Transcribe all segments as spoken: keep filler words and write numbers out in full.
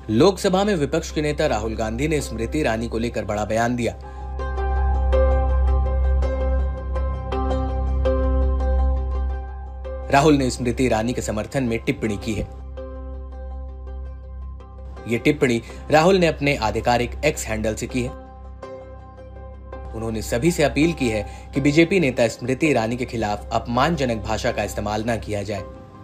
लोकसभा में विपक्ष के नेता राहुल गांधी ने स्मृति ईरानी को लेकर बड़ा बयान दिया। राहुल ने स्मृति ईरानी के समर्थन में टिप्पणी की है। ये टिप्पणी राहुल ने अपने आधिकारिक एक्स हैंडल से की है। उन्होंने सभी से अपील की है कि बीजेपी नेता स्मृति ईरानी के खिलाफ अपमानजनक भाषा का इस्तेमाल न किया जाए।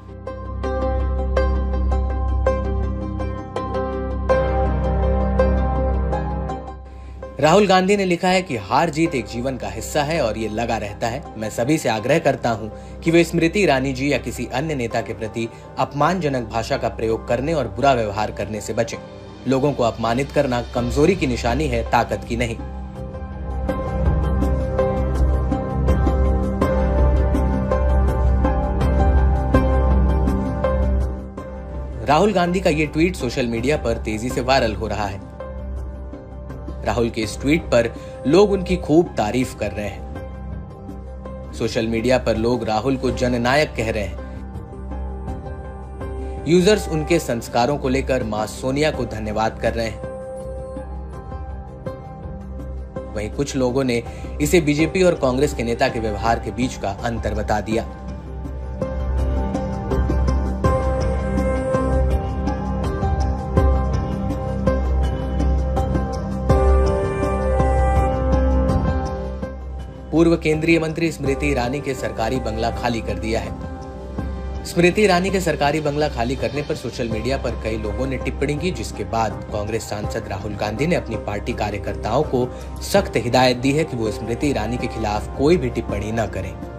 राहुल गांधी ने लिखा है कि हार जीत एक जीवन का हिस्सा है और ये लगा रहता है। मैं सभी से आग्रह करता हूं कि वे स्मृति ईरानी जी या किसी अन्य नेता के प्रति अपमानजनक भाषा का प्रयोग करने और बुरा व्यवहार करने से बचें। लोगों को अपमानित करना कमजोरी की निशानी है, ताकत की नहीं। राहुल गांधी का ये ट्वीट सोशल मीडिया पर तेजी से वायरल हो रहा है। राहुल के इस ट्वीट पर लोग उनकी खूब तारीफ कर रहे हैं। सोशल मीडिया पर लोग राहुल को जननायक कह रहे हैं। यूजर्स उनके संस्कारों को लेकर मां सोनिया को धन्यवाद कर रहे हैं। वहीं कुछ लोगों ने इसे बीजेपी और कांग्रेस के नेता के व्यवहार के बीच का अंतर बता दिया। पूर्व केंद्रीय मंत्री स्मृति ईरानी के सरकारी बंगला खाली कर दिया है। स्मृति ईरानी के सरकारी बंगला खाली करने पर सोशल मीडिया पर कई लोगों ने टिप्पणी की, जिसके बाद कांग्रेस सांसद राहुल गांधी ने अपनी पार्टी कार्यकर्ताओं को सख्त हिदायत दी है कि वो स्मृति ईरानी के खिलाफ कोई भी टिप्पणी न करें।